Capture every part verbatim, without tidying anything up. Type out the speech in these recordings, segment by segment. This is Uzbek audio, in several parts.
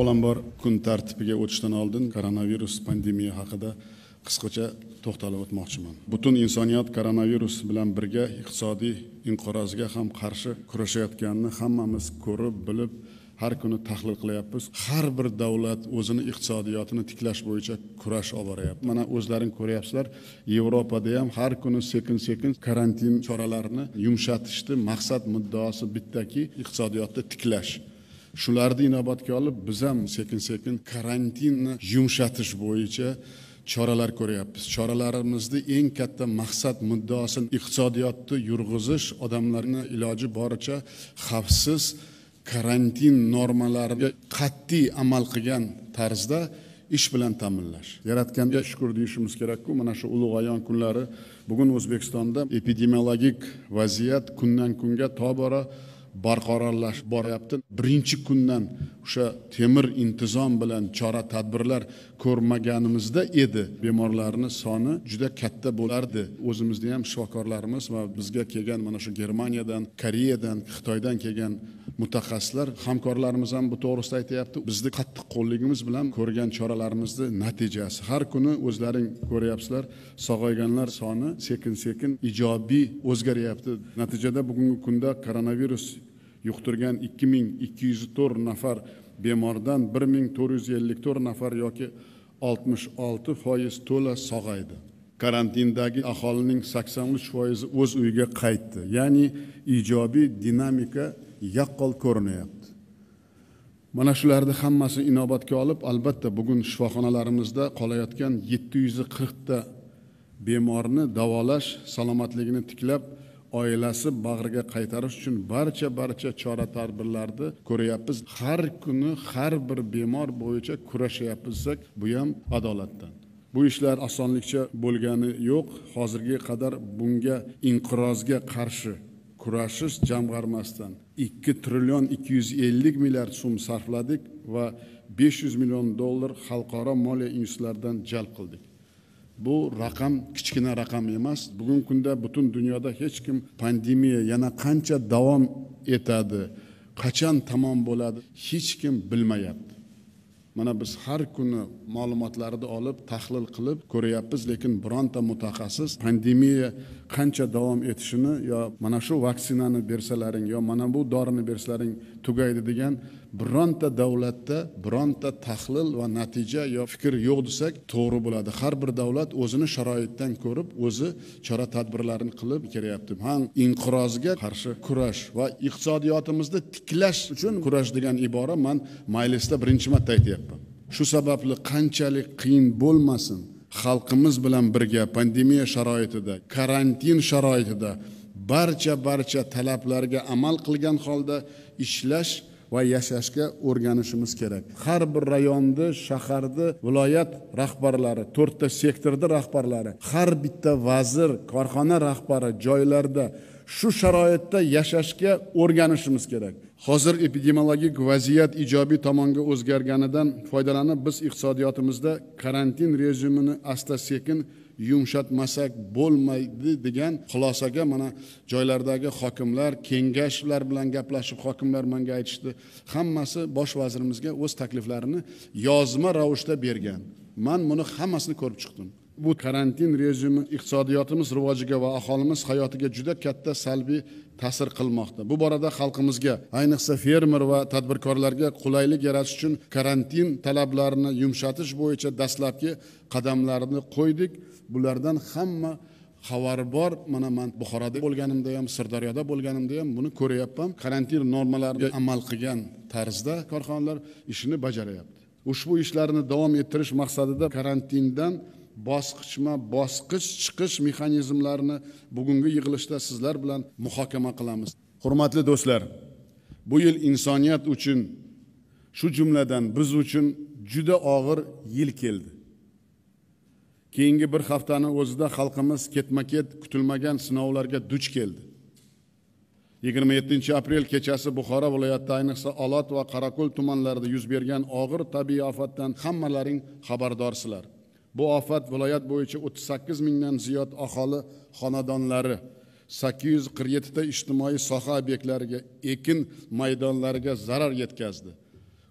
Avvalambor kun tartibiga o'tishdan oldin koronavirus pandemiya haqida qisqacha to'xtalib o'tmoqchiman. Butun insoniyat koronavirus bilan birga iqtisodiy inqirozga ham qarshi kurashayotganini hammamiz ko'rib, bilib, har kuni tahlil qilyapmiz. Har bir davlat o'zini iqtisodiyotini tiklash bo'yicha kurash olib boryapti. Mana o'zlaring ko'ryapsizlar, Yevropada ham har kuni sekin-sekin karantin choralarini yumshatishdi. Maqsad muddaosi bittaki, iqtisodiyotni tiklash. Shularni inobatga olib, biz ham sekin-sekin karantinni yumshatish bo'yicha choralar ko'ryapmiz. Choralarimizda eng katta maqsad muddaosi iqtisodiyotni yurg'izish, odamlarni iloji boricha xavfsiz karantin normalariga qat'iy amal qilgan tarzda ish bilan ta'minlash. Yaratganga shukr deyishimiz kerak-ku, mana shu ulug' ayon kunlari bugun O'zbekistonda epidemiologik vaziyat kundan kunga tobora barqarorlashib boryapti. Birinchi kundan o'sha temir intizom bilan chora tadbirlar ko'rmaganimizda edi. Bemorlarning soni juda katta bo'lardi. O'zimizda ham shifokorlarimiz va bizga kelgan mana shu Germaniyadan, Koreyadan, Xitoydan kelgan mutaxassislar, hamkorlarimiz ham bu to'g'risida aytayapti. Bizni qattiq qo'lligimiz bilan ko'rgan choralarimizni natijasi. Har kuni o'zlaring ko'ryapsizlar, sog'ayganlar soni sekin-sekin ijobiy o'zgaryapti. Natijada bugungi kunda koronavirus yuqtirgan ikki ming ikki yuz to'rt nafar bemordan bir ming to'rt yuz ellik to'rt nafar yoki oltmish olti foiz to'la sog'aydi. Karantindagi aholining sakson uch foizi o'z uyiga qaytdi. Ya'ni ijobiy dinamika yaqqol ko'rinyapti. Mana shularni hammasini inobatga olib, albatta bugun shifoxonalarimizda qolayotgan yetti yuz qirq ta bemorni davolash, salomatligini tiklab, oilasi bag'riga qaytarish uchun barcha barcha chora-tadbirlarni ko'ryapmiz. Har kuni har bir bemor bo'yicha kurashayapmizsak, bu ham adolatdan. Bu ishlar osonlikcha bo'lgani yo'q. Hozirga qadar bunga inqirozga qarshi kurashish jamg'armasidan ikki trillion ikki yuz ellik milliard so'm sarfladik va besh yuz million dollar xalqaro moliya institutlaridan jalb qildik. Bu raqam kichkina raqam emas. Bugungi kunda butun dunyoda hech kim pandemiya yana qancha davom etadi, qachon tamom bo'ladi, hech kim bilmayapti. Mana biz har kuni ma'lumotlarni olib, tahlil qilib ko'ryapmiz, lekin bironta mutaxassis pandemiya qancha davom etishini yo mana shu vaksinani bersalaring yo mana bu dorini bersalaring tugaydi degan bironta davlatda bironta tahlil va natija yo fikr yo'q desak to'g'ri bo'ladi. Har bir davlat o'zini sharoitdan ko'rib, o'zi chora tadbirlarini qilib kelayapti. Ham inqirozga qarshi kurash va iqtisodiyotimizni tiklash uchun kurash degan ibora men majlisda birinchi marta aytyapman. Shu sababli qanchalik qiyin bo'lmasin, xalqimiz bilan birga pandemiya sharoitida, karantin sharoitida barcha barcha talablarga amal qilgan holda ishlash va yashashga o'rganishimiz kerak. Har bir rayonni, shaharni, viloyat rahbarlari, to'rtta sektorda rahbarlari, har bitta vazir, korxona rahbari joylarda shu sharoitda yashashga o'rganishimiz kerak. Hozir epidemiologik vaziyat ijobiy tomonga o'zgarganidan foydalanib, biz iqtisodiyotimizda karantin rejimini asta-sekin yumshatmasak bo'lmaydi degan xulosaga mana joylardagi hokimlar, kengashlar bilan gaplashib hokimlar menga aytishdi. Hammasi bosh vazirimizga o'z takliflarini yozma ravishda bergan. Men buni hammasini ko'rib chiqdim. Bu karantin rejimi iqtisodiyotimiz rivojiga va aholimiz hayotiga juda katta salbiy ta'sir qilmoqda. Bu borada xalqimizga, ayniqsa fermer va tadbirkorlarga qulaylik yaratish uchun karantin talablarini yumshatish bo'yicha dastlabki qadamlarni qo'ydik. Bulardan hamma xabar bor. Mana men Buxoroda bo'lganimda ham, Sirdaryoda bo'lganimda ham buni ko'ryapman. Karantin normalariga amal qilgan tarzda korxonalar ishini bajaryapti. Ushbu ishlarni davom ettirish maqsadida karantindan bosqichma bosqich chiqish mexanizmlarini bugungi yig'ilishda sizlar bilan muhokama qilamiz. Hurmatli do'stlar, bu yil insoniyat uchun, shu jumladan biz uchun juda og'ir yil keldi. Keyingi bir haftani o'zida xalqimiz ketma-ket kutilmagan sinovlarga duch keldi. yigirma yettinchi aprel kechasi Buxoro viloyatida, ayniqsa Olot va Qorako'l tumanlarida yuz bergan og'ir tabiiy ofatdan hammalaring xabardorsizlar. Bu ofat viloyat bo'yicha o'ttiz sakkiz mingdan ziyod aholi xonadonlari, sakkiz yuz qirq yetti ta ijtimoiy soha obyektlariga, ekin maydonlariga zarar yetkazdi.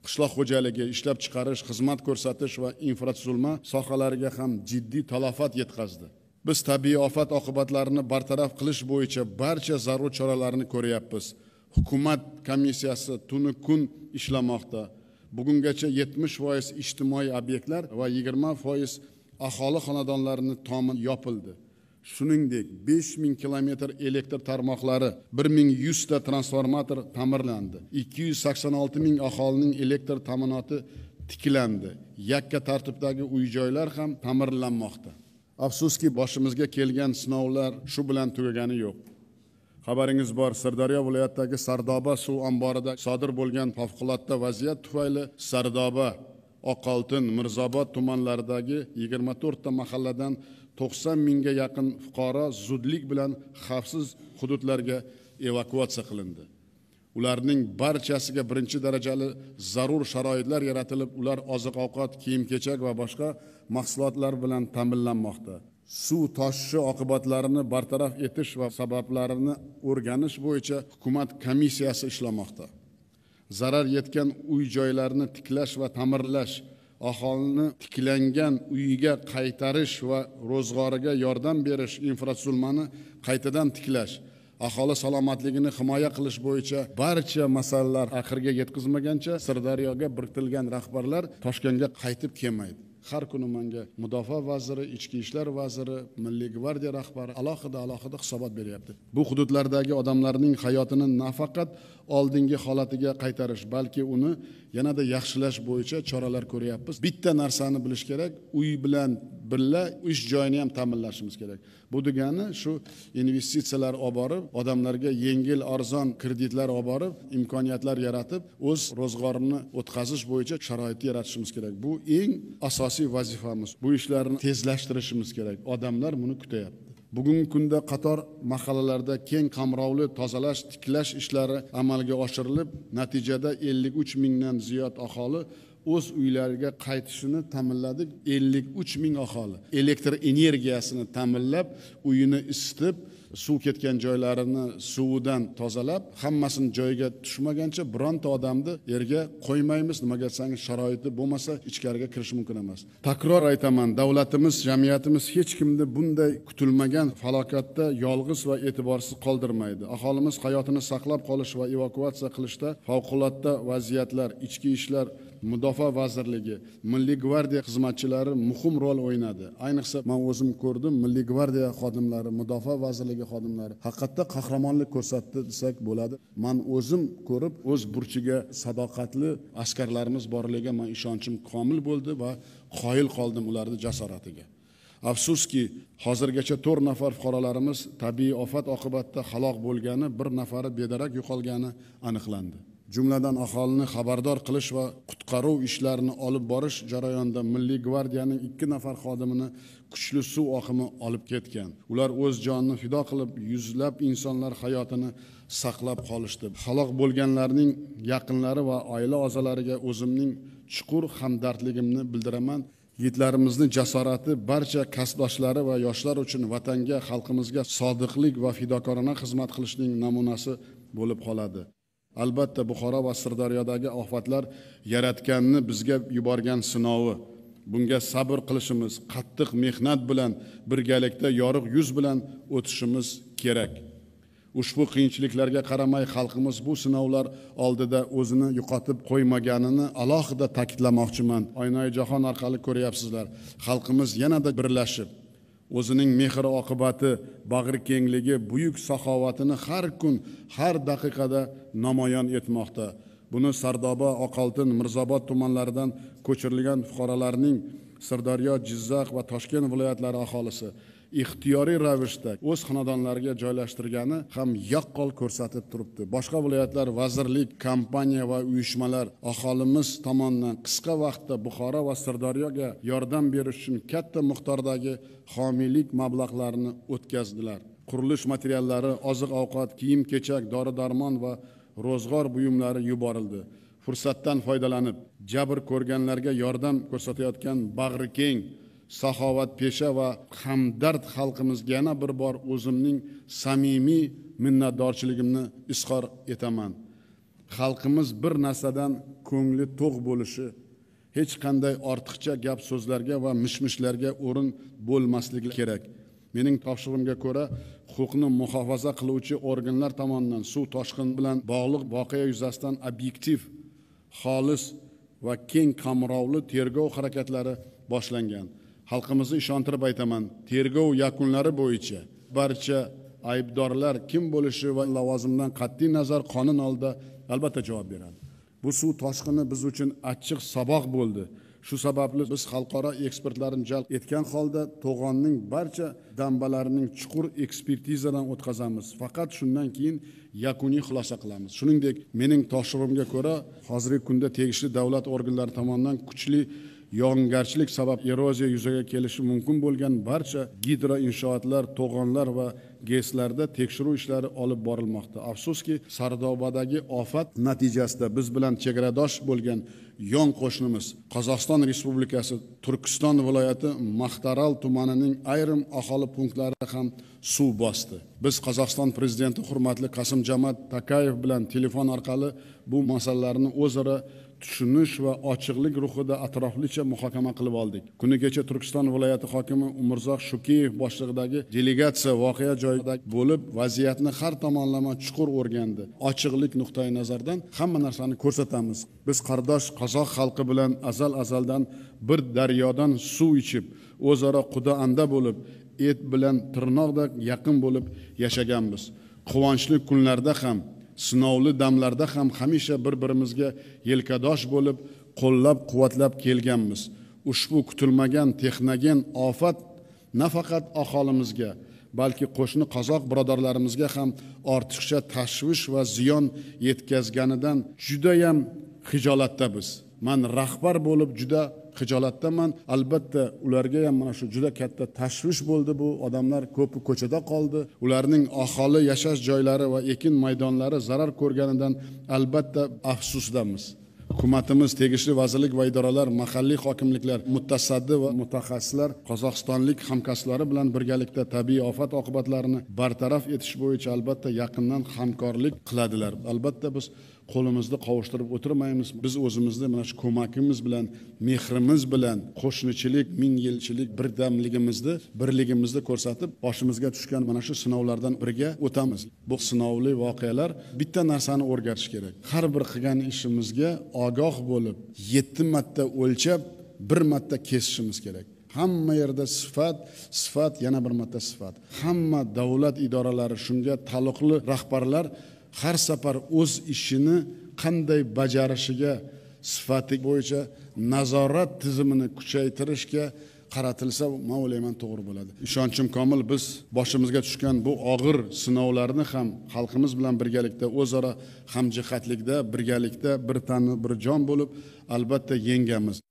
qishloq xo'jaligi, ishlab chiqarish, xizmat ko'rsatish va infratuzilma sohalariga ham jiddiy talafot yetkazdi. Biz tabiiy ofat oqibatlarini bartaraf qilish bo'yicha barcha zarur choralarni ko'ryapmiz. Hukumat komissiyasi tuni kun ishlamoqda. Bugungacha yetmish foiz ijtimoiy obyektlar va yigirma foiz aholi xonadonlarining tomi yopildi. Shuningdek, besh ming kilometr elektr tarmoqlari, bir ming yuz ta transformator ta'mirlandi. ikki yuz sakson olti ming aholining elektr ta'minoti tiklandi. Yakka tartibdagi uy-joylar ham ta'mirlanmoqda. Afsuski, boshimizga kelgan sinovlar shu bilan tugagani yo'q. Xabaringiz bor, Sirdaryo viloyatidagi Sardoba suv omborida sodir bo'lgan favqulodda vaziyat tufayli Sardoba, Oqoltin, Mirzobod tumanlaridagi yigirma to'rt ta mahalladan to'qson mingga yaqin fuqaro zudlik bilan xavfsiz hududlarga evakuatsiya qilindi. Ularning barchasiga birinchi darajali zarur sharoitlar yaratilib, ular oziq-ovqat, kiyim-kechak va boshqa mahsulotlar bilan ta'minlanmoqda. Suv toshishi oqibatlarini bartaraf etish va sabablarini o'rganish bo'yicha hukumat komissiyasi ishlamoqda. Zarar yetgan uy-joylarni tiklash va ta'mirlash, aholini tiklangan uyiga qaytarish va ro'zg'origa yordam berish, infratuzilmani qaytadan tiklash, aholi salomatligini himoya qilish bo'yicha barcha masalalar oxiriga yetkazmaguncha Sirdaryoga biriktirilgan rahbarlar Toshkentga qaytib kelmaydi. Har kuni menga Mudofaa vaziri, Ichki ishlar vaziri, Milliy gvardiya rahbari alohida alohida hisobot beryapti. Bu hududlardagi odamlarning hayotini nafaqat oldingi holatiga qaytarish, balki uni yanada yaxshilash bo'yicha choralar ko'ryapmiz. Bitta narsani bilish kerak, uy bilan birga ish joyini ham ta'minlashimiz kerak. Bu degani shu investitsiyalar olib borib, odamlarga yengil, arzon kreditlar olib borib, imkoniyatlar yaratib, o'z ro'zg'orini o'tkazish bo'yicha sharoit yaratishimiz kerak. Bu eng asosiy vazifamiz. Bu ishlarni tezlashtirishimiz kerak. Odamlar buni kutyapti. Bugungi kunda qator mahallalarda keng qamrovli tozalash, tiklash ishlari amalga oshirilib, natijada ellik uch mingdan ziyod aholi o'z uylariga qaytishini ta'minladik. ellik uch ming aholi elektr energiyasini ta'minlab, uyini isitib, suv ketgan joylarini suvidan tozalab, hammasini joyiga tushmagancha bironta odamni yerga qo'ymaymiz. Nimaga desangiz, sharoiti bo'lmasa ichkariga kirish mumkin emas. Takror aytaman, davlatimiz, jamiyatimiz hech kimni bunday kutilmagan falokatda yolg'iz va e'tiborsiz qoldirmaydi. Aholimiz hayotini saqlab qolish va evakuatsiya qilishda favqulodda vaziyatlar, ichki ishlar, Mudofaa vazirligi, Milliy gvardiya xizmatchilari muhim rol o'ynadi. Ayniqsa men o'zim ko'rdim, Milliy gvardiya xodimlari, Mudofaa vazirligi xodimlari haqiqatda qahramonlik ko'rsatdi desak bo'ladi. Men o'zim ko'rib, o'z burchiga sadoqatli askarlarimiz borligiga men ishonchim komil bo'ldi va qoyil qoldim ularning jasoratiga. Afsuski, hozirgacha to'rt nafar fuqarolarimiz tabiiy ofat oqibatida halok bo'lgani, bir nafari bedarak yo'qolgani aniqlandi. Jumladan aholini xabardor qilish va qutqaruv ishlarini olib borish jarayonida Milliy gvardiyaning ikki nafar xodimini kuchli suv oqimi olib ketgan. Ular o'z jonini fido qilib, yuzlab insonlar hayotini saqlab qolishdi. Halok bo'lganlarning yaqinlari va oila a'zolariga o'zimning chuqur hamdardligimni bildiraman. Yigitlarimizning jasorati barcha kasbdoshlari va yoshlar uchun vatanga, xalqimizga sodiqlik va fidokorona xizmat qilishning namunasi bo'lib qoladi. Albatta, Buxoro va Sirdaryodagi ofatlar yaratganni bizga yuborgan sinovi. Bunga sabr qilishimiz, qattiq mehnat bilan birgalikda yorug' yuz bilan o'tishimiz kerak. Ushbu qiyinchiliklarga qaramay xalqimiz bu sinovlar oldida o'zini yo'qotib qo'ymaganini alohida ta'kidlamoqchiman. Oynoy jahon orqali ko'ryapsizlar. Xalqimiz yanada birlashib, o'zining mehr oqibati, bag'ri kengligi, buyuk saxovatini har kun, har daqiqada namoyon etmoqda. Buni Sardoba, Oqoltin, Mirzobod tumanlaridan ko'chirilgan fuqarolarning Sirdaryo, Jizzax va Toshkent viloyatlari aholisi ixtiyoriy ravishda o'z xonadonlariga joylashtirgani ham yaqqol ko'rsatib turibdi. Boshqa viloyatlar, vazirlik, kompaniya va uyushmalar aholimiz tomonidan qisqa vaqtda Buxoro va Sirdaryoga yordam berish uchun katta miqdordagi homiylik mablag'larini o'tkazdilar. Qurilish materiallari, oziq-ovqat, kiyim-kechak, dori-darmon va ro'zg'or buyumlari yuborildi. Fursatdan foydalanib, jabr ko'rganlarga yordam ko'rsatayotgan bag'ri keng, saxovatpesha va hamdard xalqimizga yana bir bor o'zimning samimiy minnatdorchiligimni izhor etaman. xalqimiz bir narsadan ko'ngli to'q bo'lishi, hech qanday ortiqcha gap so'zlarga va mishmishlarga o'rin bo'lmasligi kerak. Mening topshirig'imga ko'ra, huquqni muhofaza qiluvchi organlar tomonidan suv toshqini bilan bog'liq voqea yuzasidan obyektiv, xolis va keng qamrovli tergov harakatlari boshlangan. Xalqimizni ishontirib aytaman, tergov yakunlari bo'yicha barcha aybdorlar kim bo'lishi va lavozimdan qat'iy nazar qonun oldida albatta javob beradi. Bu suv toshqini biz uchun achchiq saboq bo'ldi. Shu sababli biz xalqaro ekspertlarni jalb etgan holda to'g'onning barcha dambalarining chuqur ekspertizadan o'tkazamiz. Faqat shundan keyin yakuniy xulosa qilamiz. Shuningdek, mening topshirig'imga ko'ra, hozirgi kunda tegishli davlat organlari tomonidan kuchli yog'ingarchilik sabab eroziya yuzaga kelishi mumkin bo'lgan barcha gidro inshootlar, to'g'onlar va GESlarda tekshiruv ishlari olib borilmoqda. Afsuski, Sardobadagi ofat natijasida biz bilan chegaradosh bo'lgan yon qo'shnimiz Qozog'iston Respublikasi Turkiston viloyati Maxtaral tumanining ayrim aholi punktlari ham suv bosdi. Biz Qozog'iston prezidenti hurmatli Qasim-Jomart Tokayev bilan telefon orqali bu masalalarni o'zaro tushunish va ochiqlik ruhida atroflicha muhokama qilib oldik. Kuni kecha Turkiston viloyati hokimi Umurzoq Shukeyev boshlig'idagi delegatsiya voqea joyida bo'lib, vaziyatni har tomonlama chuqur o'rgandi. Ochiqlik nuqtai nazaridan hamma narsani ko'rsatamiz. Biz qardosh qozoq xalqi bilan azal-azaldan bir daryodan suv ichib, o'zaro quda-anda bo'lib, et bilan tirnoqdek yaqin bo'lib yashaganmiz. Quvonchli kunlarda ham, sinovli damlarda ham hamisha bir-birimizga yelkadosh bo'lib, qo'llab-quvvatlab kelganmiz. Ushbu kutilmagan texnogen ofat nafaqat aholimizga, balki qo'shni qozoq birodarlarimizga ham ortiqcha tashvish va ziyon yetkazganidan juda ham xijolatdamiz. Men rahbar bo'lib juda xijolatdaman. Albatta ularga ham mana shu juda katta tashvish bo'ldi. Bu odamlar ko'pi ko'chada qoldi. Ularning aholi yashash joylari va ekin maydonlari zarar ko'rganidan albatta afsusdamiz. Hukumatimiz, tegishli vazirlik va idoralar, mahalliy hokimliklar, mutasaddi va mutaxassislar qozog'istonlik hamkasblari bilan birgalikda tabiiy ofat oqibatlarini bartaraf etish bo'yicha albatta yaqindan hamkorlik qiladilar. Albatta biz qo'limizni qovushtirib o'tirmaymiz. Biz o'zimizni mana shu ko'makimiz bilan, mehrimiz bilan, qo'shnichilik, ming yilchilik birdamligimizni, birligimizni ko'rsatib, boshimizga tushgan mana shu sinovlardan biriga o'tamiz. Bu sinovli voqealar bitta narsani o'rgatish kerak. Har bir qilgan ishimizga ogoh bo'lib, yetti marta o'lchab, bir marta kesishimiz kerak. Hamma yerda sifat, sifat, yana bir marta sifat. Hamma davlat idoralari, shunga taalluqli rahbarlar har safar o'z ishini qanday bajarishiga sifati bo'yicha nazorat tizimini kuchaytirishga qaratilsa, men o'ylayman to'g'ri bo'ladi. Ishonchim komil, biz boshimizga tushgan bu og'ir sinovlarni ham xalqimiz bilan birgalikda o'zaro hamjihatlikda, birgalikda bir tan bir jon bo'lib albatta yengamiz.